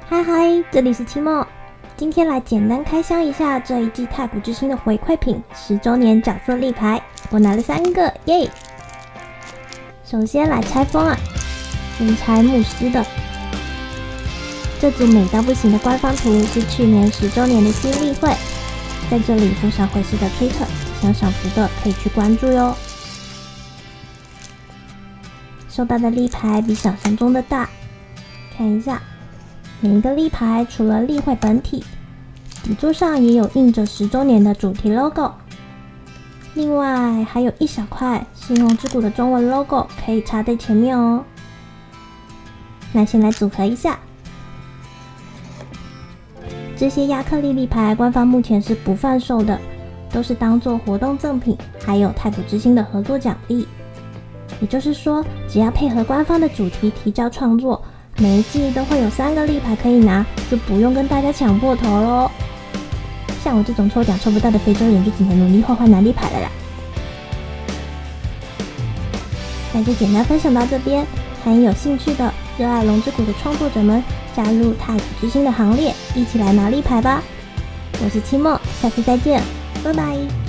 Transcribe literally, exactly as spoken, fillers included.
嗨嗨，这里是期末，今天来简单开箱一下这一季太古之星的回馈品十周年角色立牌，我拿了三个，耶！首先来拆封啊，先拆牧师的。这组美到不行的官方图是去年十周年的新例会，在这里附上会师的推特，想赏图的可以去关注哟。收到的立牌比想象中的大，看一下，每一个立牌除了例会本体，底座上也有印着十周年的主题 logo， 另外还有一小块兴隆之谷的中文 logo 可以插在前面哦。那先来组合一下。这些亚克力立牌官方目前是不贩售的，都是当做活动赠品，还有太古之星的合作奖励。也就是说，只要配合官方的主题提交创作，每一季都会有三个立牌可以拿，就不用跟大家抢破头咯。像我这种抽奖抽不到的非洲人，就只能努力换换拿立牌了啦。那就简单分享到这边，欢迎有兴趣的热爱龙之谷的创作者们加入太古之星的行列，一起来拿立牌吧。我是期末，下次再见，拜拜。